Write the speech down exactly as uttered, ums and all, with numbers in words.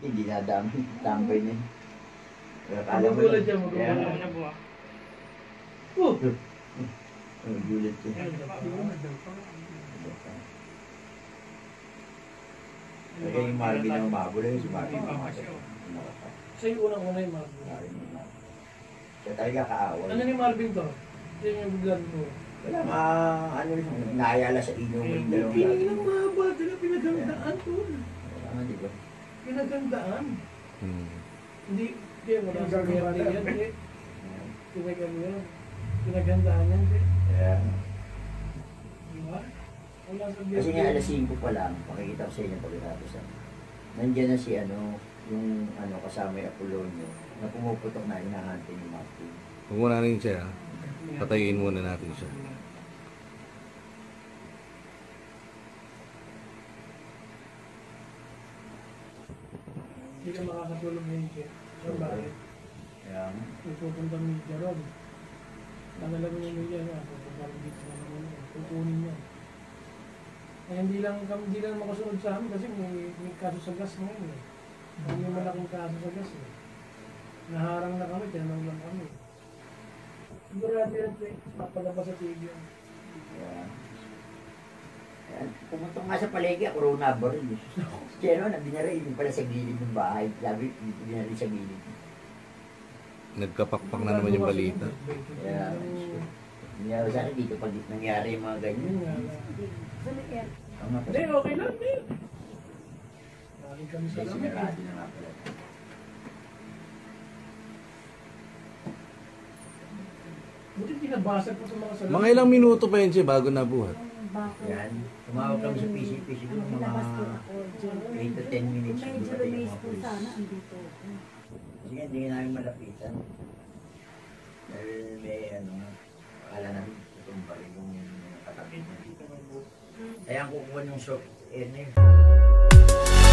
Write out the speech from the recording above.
Hindi na dami. Tambay na. Magugulat dyan, magugulat na buha. Oh! Magugulat dyan. Kaya yung Marvin ang mabula yun, si Marvin ang mabula. Siya yung unang-una yung Marvin. Siya talaga kaaway. Ano ni Marvin to? Yan yung vlog ko. Wala, ma, ano rin, naayala sa inyo mo yung dalawang Piling lang mahaba, sila pinagandaan to. Wala, di ba? Pinagandaan. Hmm. Hindi, hindi, wala sa ganda yan, hindi. Pinagandaan yan. Pinagandaan yan, hindi. Yeah. Diba? Wala sa Kasi nga alas singko pa lang, pakikita ko sa inyo pagkatapos. Nandiyan na si ano, yung ano kasama yung Apolonio, na pumuputok na hinahante ni Martin. Huwag mo na rin siya. Patayin muna natin siya. Hindi ka makakatulog ngayon, Jeff. Saan bakit? Kaya nga. May pupunta media ron. Ang alam mo yung media nga, pupunta rin dito na naman yun. Tutunin yan. Eh, hindi lang, hindi lang makasunod sa amin kasi may, may kaso sa gas ngayon eh. May malaking kaso sa gas eh. Naharang na kami, tinanong lang kami. Sigurado yan, eh. Papalabas sa T V yan. Kaya, ayan, pumunta nga sa palengke, ako raw nabaril. Si ano, nabinaril yung pala sa gilid ng bahay. Sabi, binaril sa gilid. Nagkapakpak na naman yung balita. Kaya, nangyari sa akin dito pag nangyari yung mga ganyan. Tama pa. Hindi, okay lang, hindi. Galing kami sa Kasi lamig. sinarado na nga pala. Buti tinabasag po sa mga salamin. Mga ilang minuto pa yun siya bago nabuhat. Yan, tumawag kami sa P C P siguro mga eight to ten minutes. Medyo dumating yung release mga po police. sana, andito. Kasi nga, hindi nga namin malapitan. Dahil may ano, akala namin itong balik yung katabi niya. Kaya ang kukuha yung soft air na yun.